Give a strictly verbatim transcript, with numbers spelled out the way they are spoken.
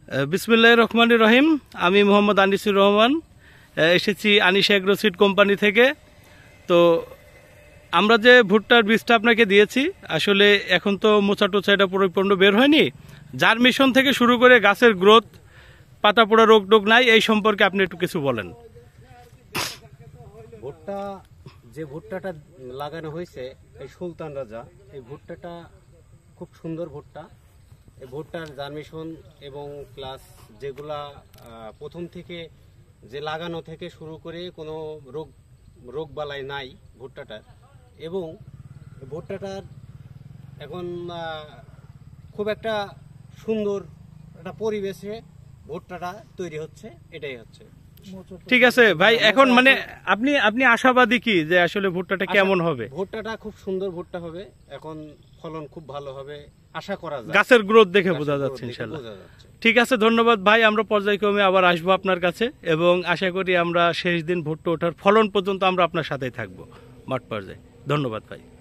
বিসমিল্লাহির রহমানির রহিম। আমি মোহাম্মদ আনিসুর রহমান, এসেছি আনিস এগ্রো সিড কোম্পানি থেকে। তো আমরা যে ভুট্টার বীজটা আপনাকে দিয়েছি, আসলে এখন তো মোচা টোচা এটা পরিপূর্ণ বের হয়নি। জার্মিশন থেকে শুরু করে গাছের গ্রোথ, পাতা পোড়া রোগ টোগ নাই, এই সম্পর্কে আপনি একটু কিছু বলেন। ভুট্টা যে ভুট্টাটা লাগানো হয়েছে এই সুলতান রাজা, এই ভুট্টাটা খুব সুন্দর ভুট্টা। এই ভুট্টার জার্মিশন এবং প্লাস যেগুলা প্রথম থেকে যে লাগানো থেকে শুরু করে কোনো রোগ রোগ বালাই নাই ভুট্টাটার। এবং ভুট্টাটার এখন খুব একটা সুন্দর একটা পরিবেশে ভুট্টাটা তৈরি হচ্ছে, এটাই হচ্ছে। ঠিক আছে ভাই, এখন মানে আপনি আপনি আশাবাদী কি যে আসলে ভুট্টাটা কেমন হবে? ভুট্টাটা খুব সুন্দর ভুট্টা হবে, এখন ফলন খুব ভালো হবে আশা করা যায়। গাছের গ্রোথ দেখে বোঝা যাচ্ছে ইনশাআল্লাহ। ঠিক আছে, ধন্যবাদ ভাই। আমরা পর্যায়ক্রমে আবার আসবো আপনার কাছে এবং আশা করি আমরা শেষ দিন ভুট্টা ওঠার ফলন পর্যন্ত আমরা আপনার সাথেই থাকবো মাঠ পর্যায়ে। ধন্যবাদ ভাই।